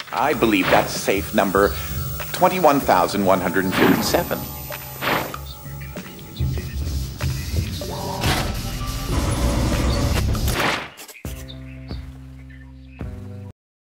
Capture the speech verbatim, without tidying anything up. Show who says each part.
Speaker 1: I believe that's safe number twenty-one thousand one hundred fifty-seven.